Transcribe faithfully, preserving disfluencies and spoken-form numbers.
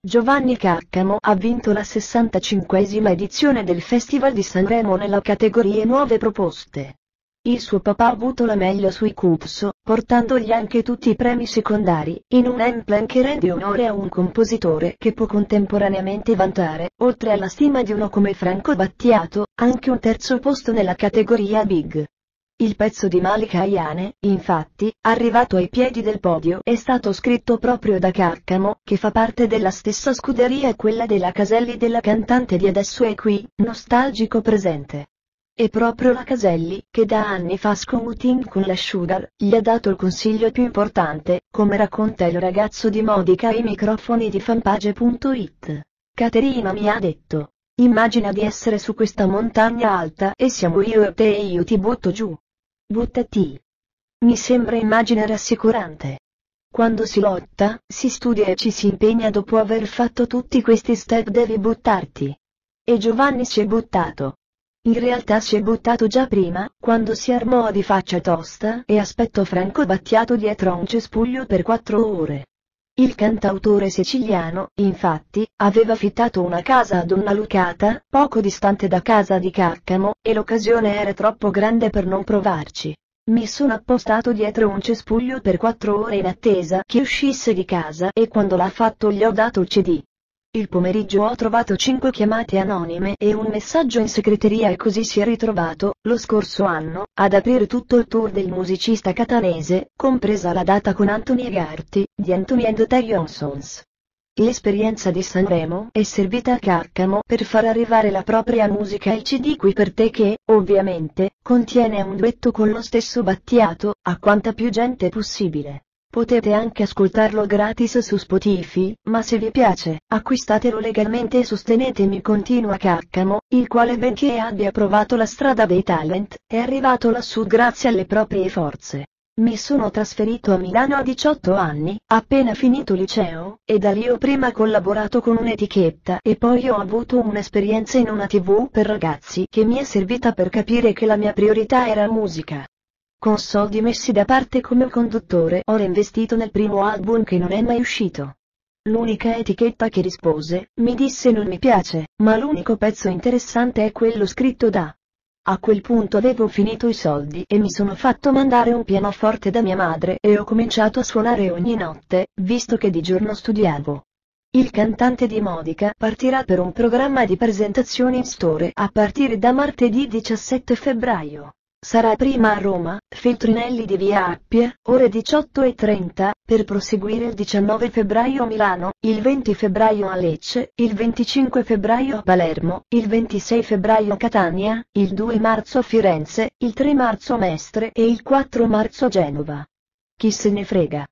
Giovanni Caccamo ha vinto la sessantacinquesima edizione del Festival di Sanremo nella categoria Nuove Proposte. Il suo papà ha avuto la meglio sui Cupso, portandogli anche tutti i premi secondari, in un Amplen che rende onore a un compositore che può contemporaneamente vantare, oltre alla stima di uno come Franco Battiato, anche un terzo posto nella categoria Big. Il pezzo di Malika Ayane, infatti, arrivato ai piedi del podio, è stato scritto proprio da Caccamo, che fa parte della stessa scuderia quella della Caselli della cantante di Adesso è qui, nostalgico presente. E proprio la Caselli, che da anni fa scouting con la Sugar, gli ha dato il consiglio più importante, come racconta il ragazzo di Modica ai microfoni di fanpage punto it. Caterina mi ha detto: immagina di essere su questa montagna alta e siamo io e te e io ti butto giù. Buttati. Mi sembra immagine rassicurante. Quando si lotta, si studia e ci si impegna, dopo aver fatto tutti questi step devi buttarti. E Giovanni si è buttato. In realtà si è buttato già prima, quando si armò di faccia tosta e aspettò Franco Battiato dietro a un cespuglio per quattro ore. Il cantautore siciliano, infatti, aveva affittato una casa a Donnalucata, poco distante da casa di Caccamo, e l'occasione era troppo grande per non provarci. Mi sono appostato dietro un cespuglio per quattro ore in attesa che uscisse di casa e quando l'ha fatto gli ho dato il C D. Il pomeriggio ho trovato cinque chiamate anonime e un messaggio in segreteria e così si è ritrovato, lo scorso anno, ad aprire tutto il tour del musicista catanese, compresa la data con Anthony Garty, di Anthony and the Johnsons. L'esperienza di Sanremo è servita a Caccamo per far arrivare la propria musica ai C D Qui per te che, ovviamente, contiene un duetto con lo stesso Battiato, a quanta più gente possibile. Potete anche ascoltarlo gratis su Spotify, ma se vi piace, acquistatelo legalmente e sostenetemi, continua Caccamo, il quale, benché abbia provato la strada dei talent, è arrivato lassù grazie alle proprie forze. Mi sono trasferito a Milano a diciotto anni, appena finito liceo, e da lì ho prima collaborato con un'etichetta e poi ho avuto un'esperienza in una tivù per ragazzi che mi è servita per capire che la mia priorità era musica. Con soldi messi da parte come conduttore ho reinvestito nel primo album che non è mai uscito. L'unica etichetta che rispose, mi disse non mi piace, ma l'unico pezzo interessante è quello scritto da. A quel punto avevo finito i soldi e mi sono fatto mandare un pianoforte da mia madre e ho cominciato a suonare ogni notte, visto che di giorno studiavo. Il cantante di Modica partirà per un programma di presentazioni in store a partire da martedì diciassette febbraio. Sarà prima a Roma, Feltrinelli di Via Appia, ore diciotto e trenta, per proseguire il diciannove febbraio a Milano, il venti febbraio a Lecce, il venticinque febbraio a Palermo, il ventisei febbraio a Catania, il due marzo a Firenze, il tre marzo a Mestre e il quattro marzo a Genova. Chi se ne frega.